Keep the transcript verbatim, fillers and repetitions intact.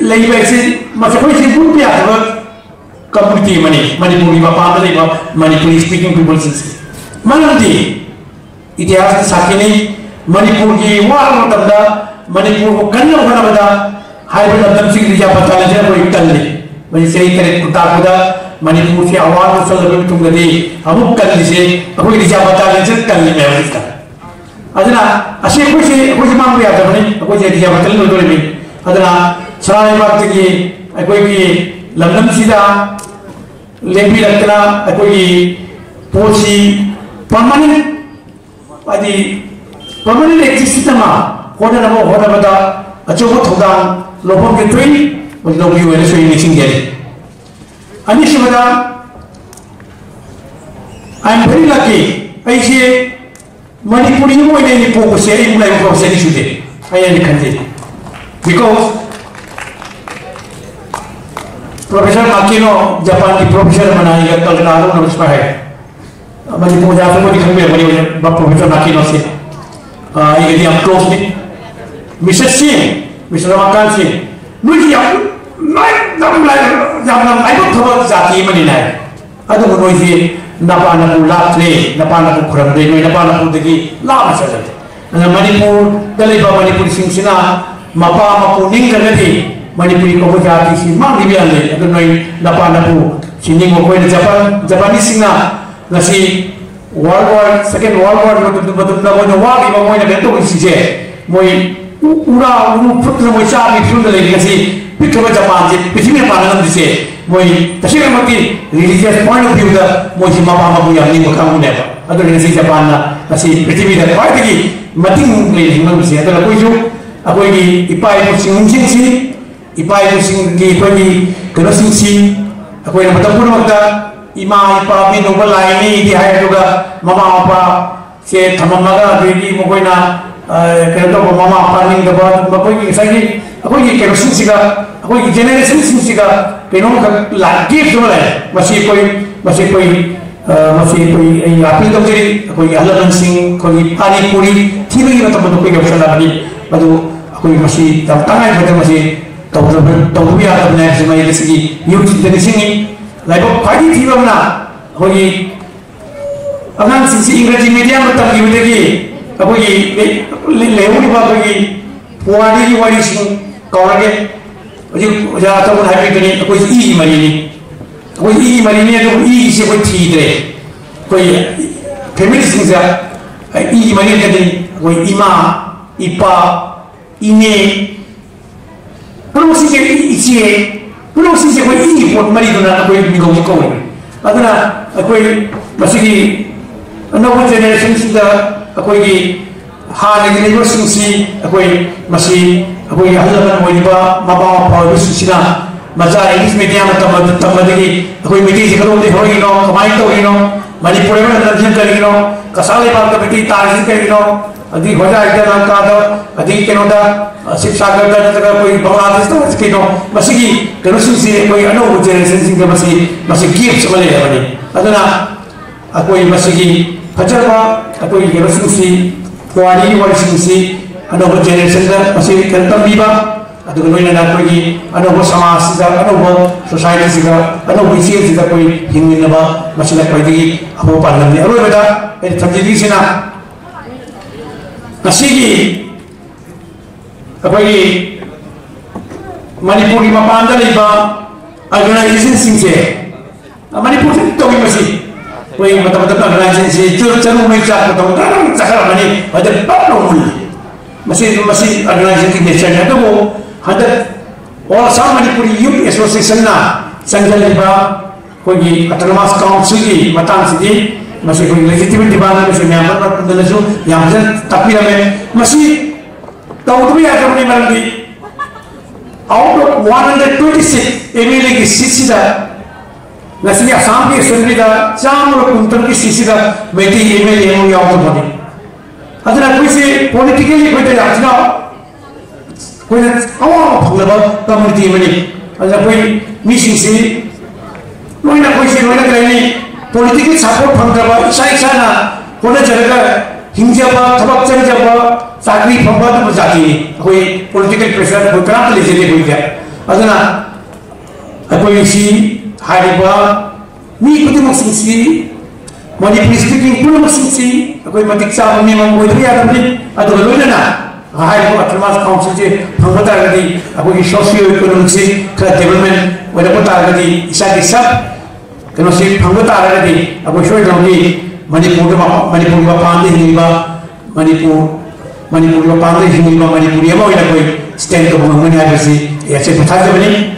लेबे से मतलब कोई से पूरी पिया तो कम्युनिटी मनी मणिपुरी बापा में लेबा मणिपुरी स्पीकिंग पीपल से मनंदी इतिहास साकी नहीं मणिपुर की वार मतलब मणिपुर को कन्या होना बता हाई बता तब से रिजा पता लगे कोई कल नहीं वही सही करे कुत्ता कुदा मणिपुर से आवाज में चल रही तुम गदी हम कल से कोई रिजा पता लगे कल नहीं मैं उसका अदना अशे कोई से कोई मांग लिया था नहीं कोई से रिजा पता नहीं तो नहीं अदना सराय बात की कोई की लंदन सीधा लेबी लगना कोई पोसी परमानेंट आदि परमानेंट एक्सिस्टेंस में होना ना वो होना बता अच्छा वो थोड़ा लोगों के ट्रेन वो लोग भी वैसे ही नहीं सिंगे अनिश्चित बता I am very lucky ऐसे मणिपुरी में नहीं पोको से एक लाइफ को से नहीं छूटे आया नहीं खंडे because प्रोफेसर माकिनो जापान की प्रोफेसर बनाई कल नारों ने उसमें है मणिपुर जापान को दिखने में बड़ी प्रोफेसर माकिनो से ये यदि हम क्लोज में मिस्टर सिंह मिस्टर रमाकांत सिंह मुझे यार मैं नम लाइव जब नम लाइव थोड़ा जाती मनी ना है अदो वो नोई नपाना को लाट्रे नपाना को खुरम दे नोई नपाना को देखी लाम चलते ना मणिपुर दले बा मणिपुर सिंह सिना मपा मपु निंग करने मणिपुरी को जाती सी मांग दिव्या ले अदो नोई नपाना को सिंह को कोई जापान जापानी सिंह नसी world war second world war में तो मतलब ना वो जो वार की वो इन्हें तो इसी से मोई उड़ा उड़ू फुटने मोई चार भी फिल्म लेके कैसी पिक्चर में जापान से पृथ्वी में पाना हम जिसे मोई तस्वीर में की रिलीजियस पॉइंट ऑफ व्यू दा मोई मापा मापू या नहीं मुकाम होने पर अदर कैसी जापान ना कैसी पृथ्वी दा पार्ट की मतिंग ले हिंदू से अदर कोई जो कोई की इपाई को सिंह सिंह सी इपाई को सिंह की कोई की करो सिंह सी कोई ना मतलब पूर्ण वक्त इमा इपा भी नोबल लाइनी दी है तो का मामा आपा से थममगा बेबी मोकोई ना कहते तो मामा आपा नहीं दबा मोकोई की सही कोई की केरोसिन सिका कोई की जेनरेशन सिका पेनों का लागी जो है मसी कोई मसी कोई मसी कोई ये आपी तो तेरी कोई हलन सिंह कोई पानी पूरी थी भी मतलब तो कोई के फला बनी मतलब कोई मसी तब तक है मतलब मसी तो तो भी आता है जैसे मैं जैसे कि यूट्यूब जेनरेशन लाइक फाइटिंग थी बमना होगी अगर सिंसी इंग्लिश मीडियम में तब यूँ देखिए अब ये ले लेवल की बात होगी पुआड़ी की वाली सिंह कौन के जो जाता हूँ हाइवे करने कोई ई मरी नहीं कोई ई मरी नहीं तो ई से कोई थी दे कोई फैमिली सिंह से ई मरी करने कोई इमा इपा इने पर वो सिंह इसी है पुलों से कोई ई पोट मरी तो ना कोई मिगों को कोई अदना कोई मसीही नौ जनरेशन से दा कोई की हार के लिए सिंह सी कोई मसी कोई हल्ला कोई बा मापा मापा बिस सिना मजा इंग्लिश मीडियम में तब तब लगी कोई मीटिंग से करो दे होगी नो कमाई तो होगी नो मणिपुर में दर्शन करेगी नो कसाले बात का बेटी तारीफ करेगी नो अधिक हो जाए इधर का तो अधिक के नोटा शिक्षा करता है तो कोई बांग्लादेश तो इसके नो मसीही करोसिन से कोई अनोखा जेनरेशन सिंह के मसी मसी गिफ्ट मिले हैं बनी अदना कोई मसीही फजरवा कोई करोसिन से पुआड़ी वाली सिंह से अनोखा जेनरेशन का मसी करता बीबा अदुग नोई ना कोई अनोखा समाज से अनोखा सोसाइटी से अनोखा इसी से कोई हिंदी नबा मसला कोई दी अब पालन नहीं अरे बेटा ये थमजी से ना नसीगी अभी मणिपुरी में पांडा लिबा ऑर्गेनाइजेशन सिंह से मणिपुर से तो भी मसी कोई मतलब मतलब ऑर्गेनाइजेशन से जो चलो मैं चाहता हूँ तो चाहता हूँ मनी अदर पालो मुल मसी मसी ऑर्गेनाइजेशन की नेचर है तो वो हंड्रेड और साम मणिपुरी यूथ एसोसिएशन ना संजय लिबा कोई ऑटोनोमस काउंसिल की मतांग से मसी कोई लेजिटिमेट डिमांड में से म्यांमार पर पंद्रह सौ यहाँ से तपिया में मसी तो उतनी आगे अपनी मरनी out of one hundred twenty-six MLA की सीसी दा नस्ली असम की असेंबली दा चाम और कुंतन की सीसी दा बेटी एमएलए हो या तो बने अदना कोई से पॉलिटिकली कोई तो याचना कोई ना आवाज़ फंगलबा कम्युनिटी में नहीं अदना कोई मिशन से कोई ना कोई से कोई ना कहीं पॉलिटिकल सपोर्ट फंगलबा इसाई साना कोने चलेगा हिंजाबा थबक चलेगा चाकरी फंबा तो जाती है कोई पॉलिटिकल प्रेशर कोई करात ले चले कोई क्या adana akoi si hariba mi kuti maksisi Manipuri speaking pun maksisi akoi matik sa mi mang oi dia tapi adu loina na hariba autonomous council je phangata gadi akoi socio economic ka development wala ko ta gadi isa di sab kano si phangata gadi akoi shoi longi Manipur ma Manipur ma pande hiba Manipur Manipur ma pande hiba Manipur ya mo ina koi stand ko mangani ha si ya se patha jabani